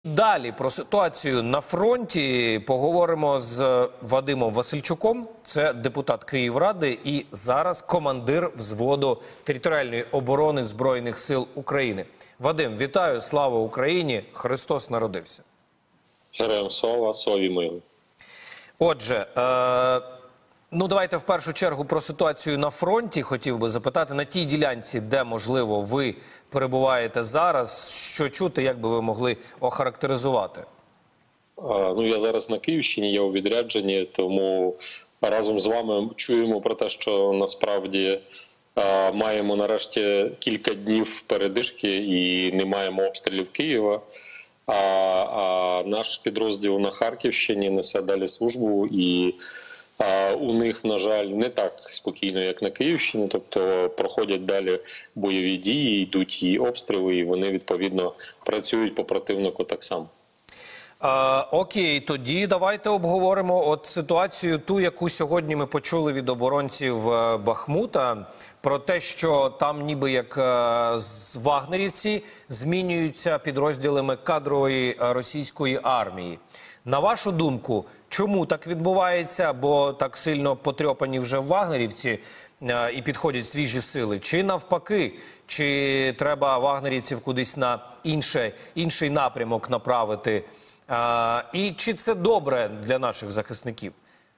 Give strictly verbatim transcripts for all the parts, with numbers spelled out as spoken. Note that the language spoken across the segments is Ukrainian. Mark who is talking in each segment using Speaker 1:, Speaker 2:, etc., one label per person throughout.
Speaker 1: Далі про ситуацію на фронті поговоримо з Вадимом Васильчуком. Це депутат Київради і зараз командир взводу територіальної оборони Збройних сил України. Вадим, вітаю, слава Україні, Христос народився.
Speaker 2: Героям слава, славі милі.
Speaker 1: Отже, е ну давайте в першу чергу про ситуацію на фронті хотів би запитати. На тій ділянці, де, можливо, ви перебуваєте зараз, що чути, як би ви могли охарактеризувати?
Speaker 2: А, ну, я зараз на Київщині, я у відрядженні, тому разом з вами чуємо про те, що насправді а, маємо нарешті кілька днів передишки і не маємо обстрілів Києва. А, а наш підрозділ на Харківщині несе далі службу і А у них, на жаль, не так спокійно, як на Київщині, тобто проходять далі бойові дії, йдуть і обстріли, і вони, відповідно, працюють по противнику так само.
Speaker 1: А, окей, тоді давайте обговоримо от ситуацію ту, яку сьогодні ми почули від оборонців Бахмута, про те, що там ніби як з вагнерівці змінюються підрозділами кадрової російської армії. На вашу думку, чому так відбувається, бо так сильно потрьопані вже вагнерівці е, і підходять свіжі сили? Чи навпаки, чи треба вагнерівців кудись на інше, інший напрямок направити? Е, і чи це добре для наших захисників?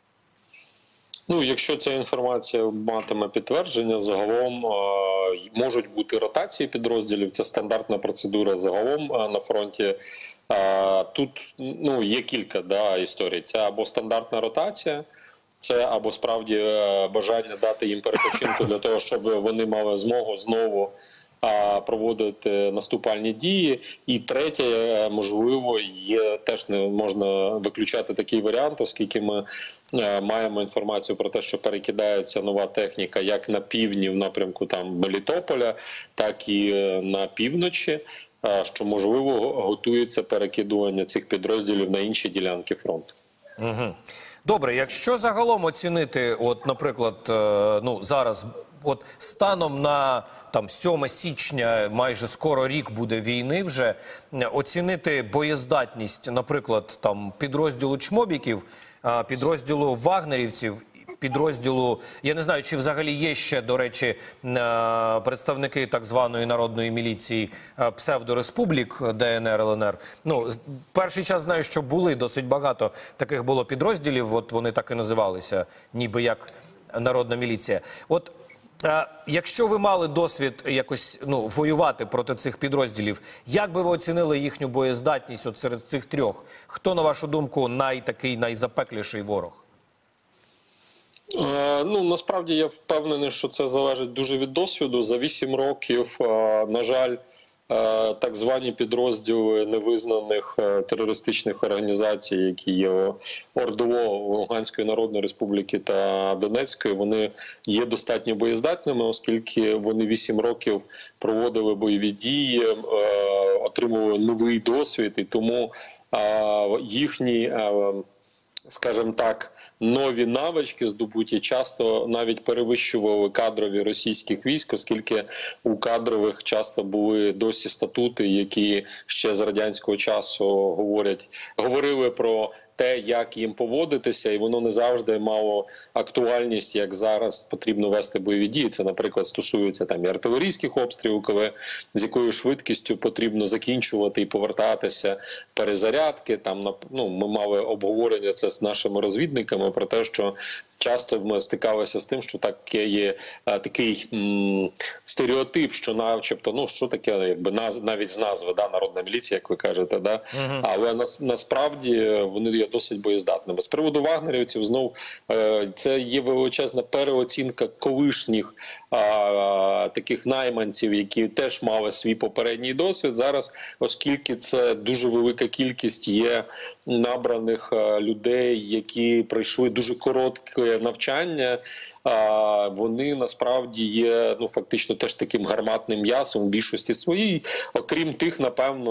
Speaker 2: Ну, якщо ця інформація матиме підтвердження, загалом е, можуть бути ротації підрозділів, це стандартна процедура загалом е, на фронті. Е, тут ну, є кілька да, історій. Це або стандартна ротація, це або справді е, бажання дати їм перепочинку для того, щоб вони мали змогу знову е, проводити наступальні дії. І третє, е, можливо, є, теж не можна виключати такий варіант, оскільки ми маємо інформацію про те, що перекидається нова техніка як на півдні в напрямку там Мелітополя, так і на півночі, що, можливо, готується перекидування цих підрозділів на інші ділянки фронту.
Speaker 1: Угу. Добре, якщо загалом оцінити, от, наприклад, ну, зараз, от, станом на там сьоме січня, майже скоро рік буде війни вже, оцінити боєздатність, наприклад, там підрозділу чмобіків, підрозділу вагнерівців, підрозділу, я не знаю, чи взагалі є ще, до речі, представники так званої народної міліції псевдореспублік Д Н Р, Л Н Р. Ну, перший час знаю, що були досить багато таких було підрозділів, от вони так і називалися, ніби як народна міліція. От якщо ви мали досвід якось ну, воювати проти цих підрозділів, як би ви оцінили їхню боєздатність от серед цих трьох? Хто, на вашу думку, найтакий, найзапекліший ворог?
Speaker 2: Е, ну, насправді я впевнений, що це залежить дуже від досвіду. За вісім років, е, на жаль, е, так звані підрозділи невизнаних е, терористичних організацій, які є ОРДЛО Луганської Народної Республіки та Донецької, вони є достатньо боєздатними, оскільки вони вісім років проводили бойові дії, е, отримували новий досвід, і тому е, їхні, е, скажімо так, нові навички, здобуті, часто навіть перевищували кадрові російських військ, оскільки у кадрових часто були досі статути, які ще з радянського часу говорять, говорили про те, як їм поводитися, і воно не завжди мало актуальність, як зараз потрібно вести бойові дії. Це, наприклад, стосується там і артилерійських обстрілів, коли з якою швидкістю потрібно закінчувати і повертатися, перезарядки. Там, ну, ми мали обговорення це з нашими розвідниками про те, що часто ми стикалися з тим, що таке є а, такий м, стереотип, що начебто, ну, що таке, якби наз, навіть з назви, да, народна міліція, як ви кажете, да? Uh-huh. Але нас, насправді вони є досить боєздатними. З приводу вагнерівців, знов, е, це є величезна переоцінка колишніх а, таких найманців, які теж мали свій попередній досвід. Зараз, оскільки це дуже велика кількість є набраних а, людей, які пройшли дуже коротке навчання, а, вони насправді є, ну, фактично теж таким гарматним м'ясом в більшості своїй, окрім тих, напевно,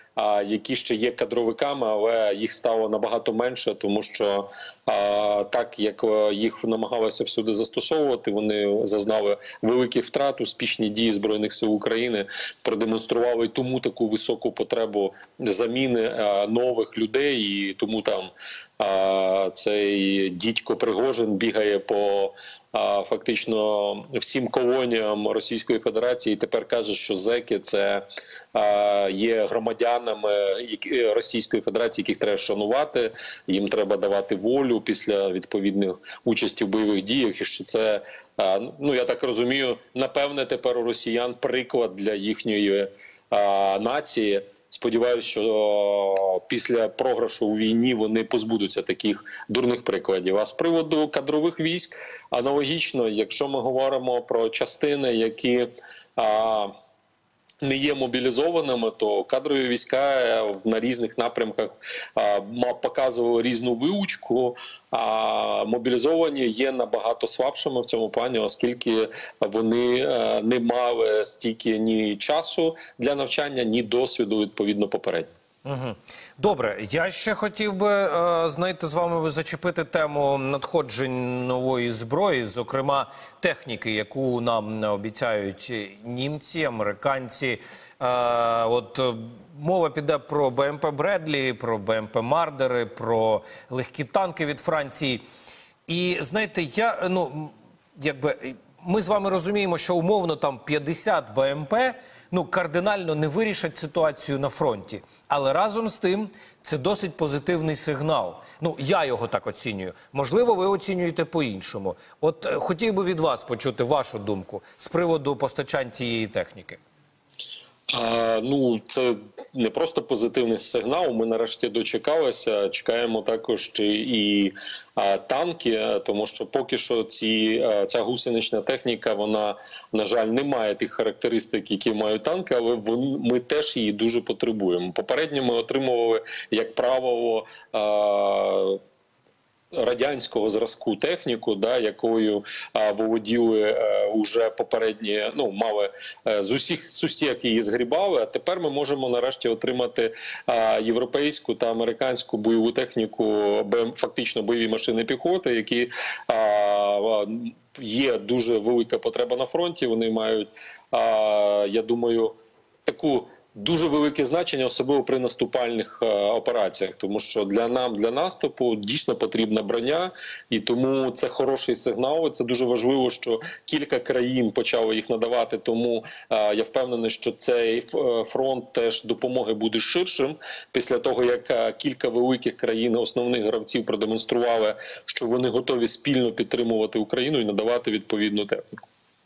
Speaker 2: а, які ще є кадровиками, але їх стало набагато менше, тому що а, так як їх намагалися всюди застосовувати, вони зазнали великих втрат. Успішні дії Збройних сил України продемонстрували тому таку високу потребу заміни а, нових людей, і тому там а, цей дідько Пригожин бігає по а, фактично всім колоніям Російської Федерації і тепер каже, що зеки – це а, є громадянами Російської Федерації, яких треба шанувати, їм треба давати волю після відповідних участі в бойових діях, і що це, а, ну я так розумію, напевне тепер у росіян приклад для їхньої а, нації. Сподіваюся, що о, після програшу у війні вони позбудуться таких дурних прикладів. А з приводу кадрових військ, аналогічно, якщо ми говоримо про частини, які а, не є мобілізованими, то кадрові війська на різних напрямках а, показували різну виучку, а мобілізовані є набагато слабшими в цьому плані, оскільки вони а, не мали стільки ні часу для навчання, ні досвіду відповідно попередньо.
Speaker 1: Угу. Добре, я ще хотів би, е, знаєте, з вами зачепити тему надходжень нової зброї, зокрема техніки, яку нам обіцяють німці, американці. Е, от е, мова піде про БМП Бредлі, про БМП Мардери, про легкі танки від Франції. І знаєте, я, ну, якби, ми з вами розуміємо, що умовно там п'ятдесят БМП, ну, кардинально не вирішать ситуацію на фронті. Але разом з тим, це досить позитивний сигнал. Ну, я його так оцінюю. Можливо, ви оцінюєте по-іншому. От е, хотів би від вас почути вашу думку з приводу постачань цієї техніки.
Speaker 2: А, ну, це не просто позитивний сигнал. Ми нарешті дочекалися. Чекаємо також і а, танки, тому що поки що ці, а, ця гусенична техніка, вона, на жаль, не має тих характеристик, які мають танки, але вон, ми теж її дуже потребуємо. Попередньо ми отримували, як правило, а, радянського зразку техніку, да, якою а, володіли а, уже попередні, ну, мали а, з усіх сусік її згрібали, а тепер ми можемо нарешті отримати а, європейську та американську бойову техніку, б, фактично бойові машини піхоти, які а, є дуже велика потреба на фронті, вони мають, а, я думаю, таку дуже велике значення, особливо при наступальних е, операціях, тому що для нам, для наступу дійсно потрібна броня, і тому це хороший сигнал. Це дуже важливо, що кілька країн почали їх надавати, тому е, я впевнений, що цей фронт теж допомоги буде ширшим, після того, як е, кілька великих країн, основних гравців продемонстрували, що вони готові спільно підтримувати Україну і надавати відповідну техніку.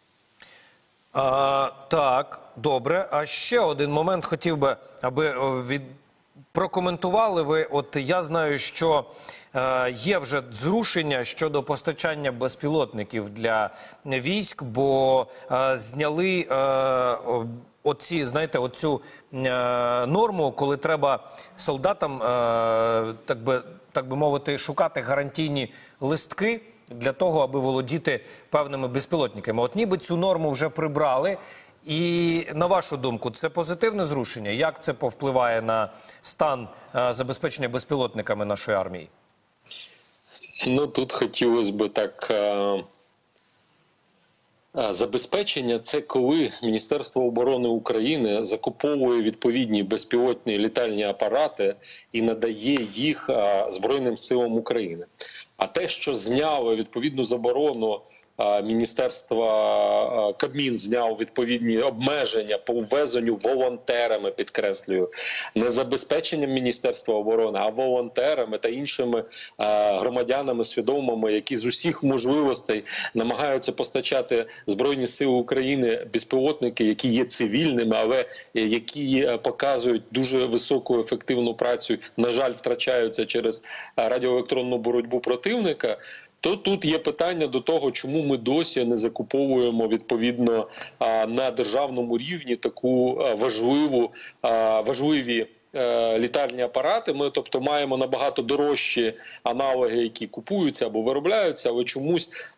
Speaker 1: А, так, добре. А ще один момент хотів би, аби від... прокоментували ви. От я знаю, що е, є вже зрушення щодо постачання безпілотників для військ, бо е, зняли е, оці, знаєте, оцю е, норму, коли треба солдатам, е, так би, так би мовити, шукати гарантійні листки для того, аби володіти певними безпілотниками. От ніби цю норму вже прибрали. І, на вашу думку, це позитивне зрушення? Як це повпливає на стан е, забезпечення безпілотниками нашої армії?
Speaker 2: Ну, тут хотілося б так... Е... Забезпечення – це коли Міністерство оборони України закуповує відповідні безпілотні літальні апарати і надає їх а, Збройним силам України. А те, що зняло відповідну заборону, а, Міністерства, Кабмін зняв відповідні обмеження по ввезенню волонтерами, підкреслюю, не забезпеченням Міністерства оборони, а волонтерами та іншими а, громадянами свідомими, які з усіх можливостей намагаються постачати Збройні Сили України безпілотники, які є цивільними, але які показують дуже високу ефективну працю, на жаль, втрачаються через радіоелектронну боротьбу противника. То тут є питання до того, чому ми досі не закуповуємо відповідно на державному рівні таку важливу, важливі літальні апарати. Ми, тобто, маємо набагато дорожчі аналоги, які купуються або виробляються, але чомусь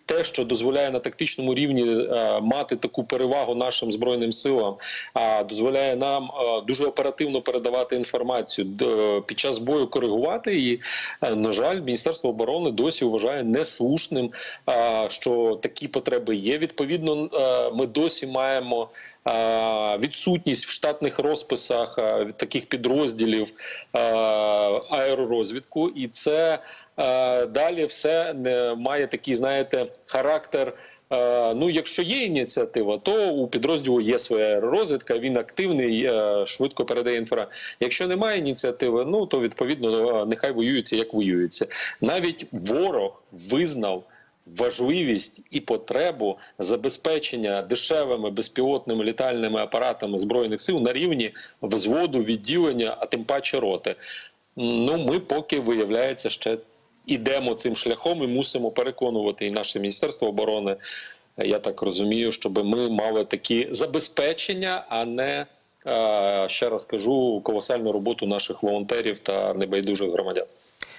Speaker 2: те, що дозволяє на тактичному рівні е, мати таку перевагу нашим збройним силам, а дозволяє нам е, дуже оперативно передавати інформацію, е, під час бою коригувати її. Е, на жаль, Міністерство оборони досі вважає неслушним, е, що такі потреби є. Відповідно, е, ми досі маємо е, відсутність в штатних розписах е, таких підрозділів е, аеророзвідку, і це е, далі все не має такий, знаєте, характер. Е, ну, якщо є ініціатива, то у підрозділу є своя аеророзвідка, він активний, е, швидко передає інформацію. Якщо немає ініціативи, ну то відповідно е, нехай воюється, як воюється. Навіть ворог визнав важливість і потребу забезпечення дешевими безпілотними літальними апаратами Збройних сил на рівні взводу, відділення, а тим паче роти. Ну, ми поки, виявляється, ще ідемо цим шляхом і мусимо переконувати і наше Міністерство оборони, я так розумію, щоб ми мали такі забезпечення, а не, ще раз кажу, колосальну роботу наших волонтерів та небайдужих громадян.